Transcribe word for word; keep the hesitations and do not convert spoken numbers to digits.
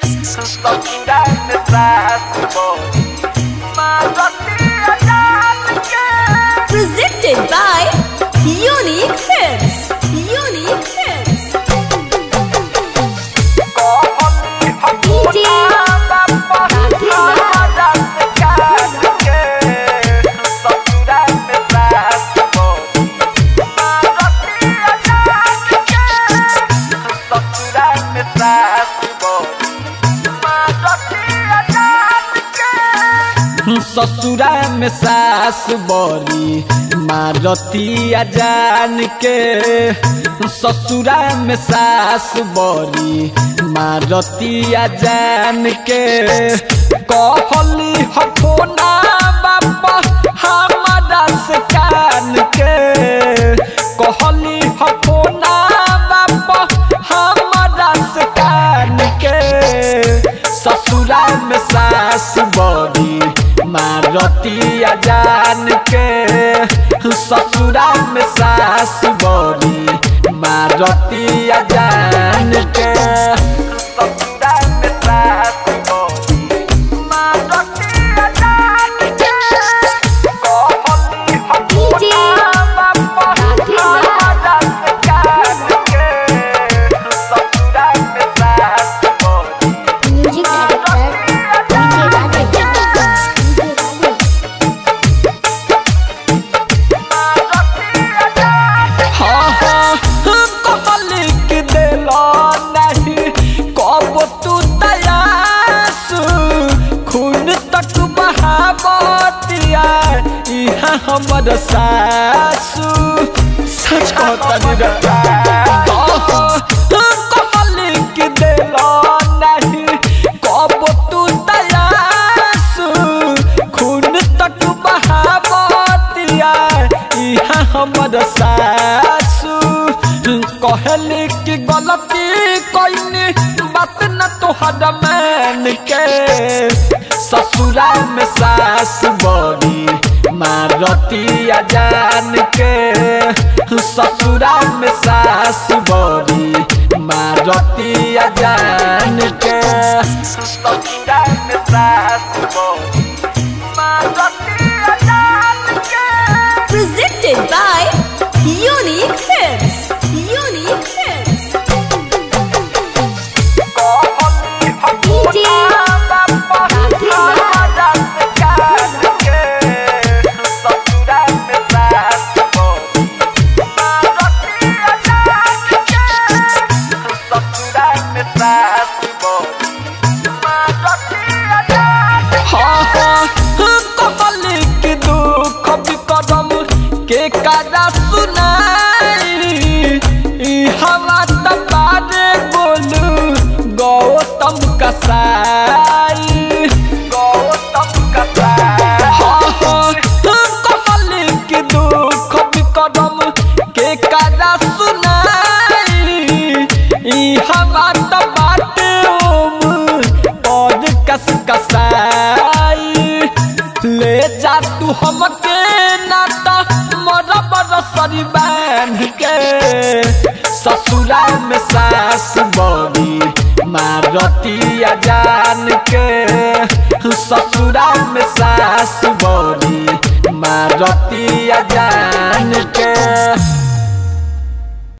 ससुरा में सास बोली मारतिया जान के। Presented by Unique Films. Unique Films. ससुरा में सास बोली मारतिया जान के। ससुरा में सास बोली मारतिया जान के। कहली हफोना बापा हमारा से कान के। कहली हफोना बापा हमारा से कान के। ससुरा में सास बोली मारतिया जान के। ससुरा में सास बोली मारतिया जान के। ससुरा में सास बोली मारतिया जान के। कहली हफोना बापा हमारा से कान के। ससुरा में सास बोली म्यूजिक हमर सासू सच कहतनी रे। कहली कि देला नहीं कब तू दयासु। खून तक बहावतिया इहा हमर सासू। कहली कि गलती कइनी बात न तोहर मान के। ससुरा में सास बोली मारतिया जान के। ससुरा में सास बोली मारतिया जान के। ससुरा में सास बोली मारतिया जान के। Presented by Unique Films. Unique Films. कहली हफोना बापा हमारा से कान के। ससुरा में सास बोली मारतिया जान के। ससुरा में सास बोली मारतिया जान के। हाँ हाँ कहली कि दुख बिकरम के काजा सुनाई। हवा तबारे बोलू गौतम कसाई। गौतम कसाई। हाँ हाँ कहली कि दुख बिकरम के काजा सुनाई। हवा तबारे ओम और कस कसाई। ले जा तू हमके नाता मोरा बरसरी बांध के। ससुरा में सास बोली मारतिया जान के। ससुरा में सास बोली मारतिया जान के।